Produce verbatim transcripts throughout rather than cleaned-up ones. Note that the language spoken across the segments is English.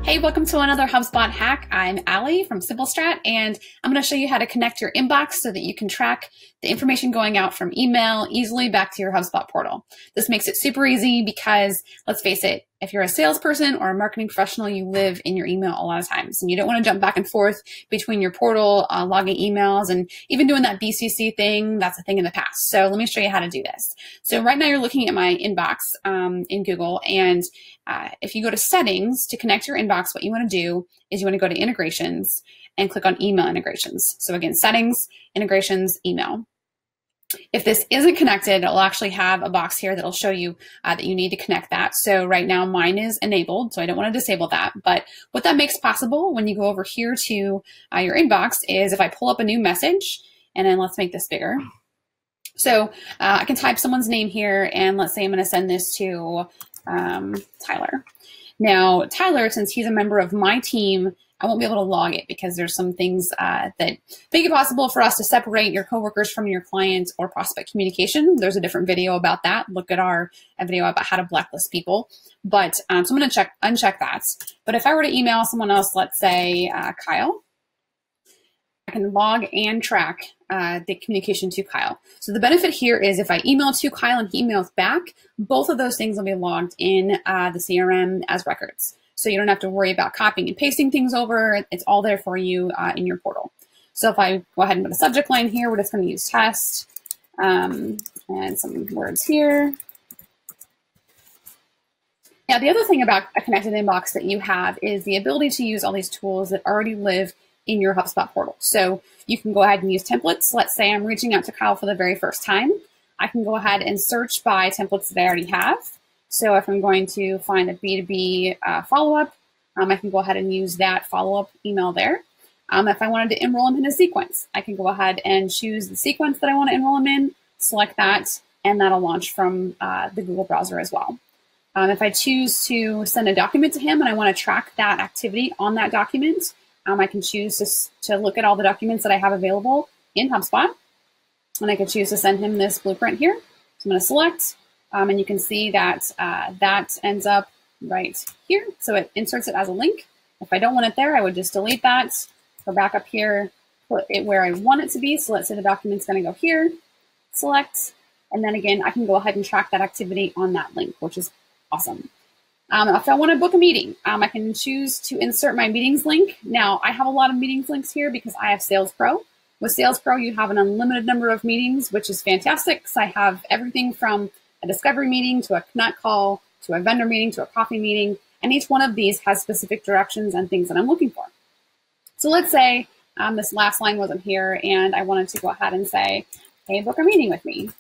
Hey, welcome to another HubSpot hack. I'm Allie from SimpleStrat, and I'm going to show you how to connect your inbox so that you can track the information going out from email easily back to your HubSpot portal. This makes it super easy because, let's face it, if you're a salesperson or a marketing professional, you live in your email a lot of times, and you don't want to jump back and forth between your portal, uh, logging emails, and even doing that B C C thing. That's a thing in the past. So let me show you how to do this. So right now you're looking at my inbox um, in Google, and uh, if you go to settings to connect your inbox, what you want to do is you want to go to integrations and click on email integrations. So again, settings, integrations, email. If this isn't connected, it'll actually have a box here that'll show you uh, that you need to connect that. So right now mine is enabled, so I don't want to disable that. But what that makes possible when you go over here to uh, your inbox is if I pull up a new message, and then let's make this bigger. So uh, I can type someone's name here, and let's say I'm going to send this to um, Tyler. Now, Tyler, since he's a member of my team, I won't be able to log it because there's some things uh, that make it possible for us to separate your coworkers from your clients or prospect communication. There's a different video about that. Look at our a video about how to blacklist people. But um, so I'm going to check uncheck that. But if I were to email someone else, let's say uh, Kyle, I can log and track uh, the communication to Kyle. So the benefit here is if I email to Kyle and he emails back, both of those things will be logged in uh, the C R M as records. So you don't have to worry about copying and pasting things over. It's all there for you uh, in your portal. So if I go ahead and put a subject line here, we're just going to use test um, and some words here. Now, the other thing about a connected inbox that you have is the ability to use all these tools that already live in your HubSpot portal. So you can go ahead and use templates. Let's say I'm reaching out to Kyle for the very first time. I can go ahead and search by templates that I already have. So if I'm going to find a B two B uh, follow-up, um, I can go ahead and use that follow-up email there. Um, if I wanted to enroll him in a sequence, I can go ahead and choose the sequence that I want to enroll him in, select that, and that'll launch from uh, the Google browser as well. Um, if I choose to send a document to him and I want to track that activity on that document, um, I can choose to, to look at all the documents that I have available in HubSpot, and I can choose to send him this blueprint here. So I'm going to select. Um, and you can see that uh, that ends up right here. So it inserts it as a link. If I don't want it there, I would just delete that, go back up here, put it where I want it to be. So let's say the document's going to go here, select, and then again, I can go ahead and track that activity on that link, which is awesome. Um, if I want to book a meeting, um, I can choose to insert my meetings link. Now, I have a lot of meetings links here because I have Sales Pro. With Sales Pro, you have an unlimited number of meetings, which is fantastic because I have everything from a discovery meeting to a connect call to a vendor meeting to a coffee meeting, and each one of these has specific directions and things that I'm looking for. So let's say um, this last line wasn't here and I wanted to go ahead and say, hey, book a meeting with me.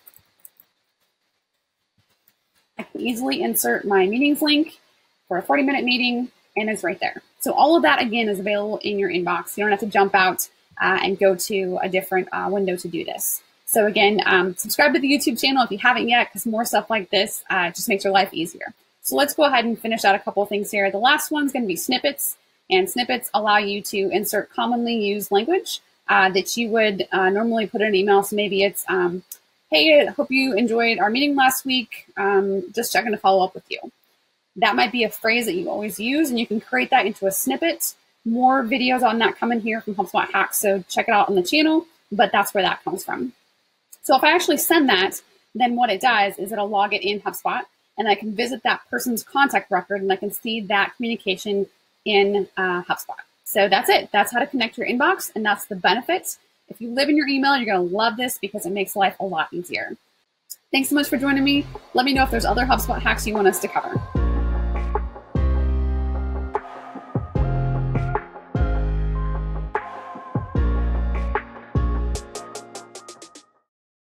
I can easily insert my meetings link for a forty minute meeting, and it's right there. So all of that, again, is available in your inbox. You don't have to jump out uh, and go to a different uh, window to do this. So again, um, subscribe to the YouTube channel if you haven't yet, because more stuff like this uh, just makes your life easier. So let's go ahead and finish out a couple of things here. The last one's going to be snippets, and snippets allow you to insert commonly used language uh, that you would uh, normally put in an email. So maybe it's, um, hey, I hope you enjoyed our meeting last week. Um, just checking to follow up with you. That might be a phrase that you always use, and you can create that into a snippet. More videos on that coming here from HubSpot Hacks, so check it out on the channel, but that's where that comes from. So if I actually send that, then what it does is it'll log it in HubSpot, and I can visit that person's contact record, and I can see that communication in uh, HubSpot. So that's it. That's how to connect your inbox, and that's the benefit. If you live in your email, you're going to love this because it makes life a lot easier. Thanks so much for joining me. Let me know if there's other HubSpot hacks you want us to cover.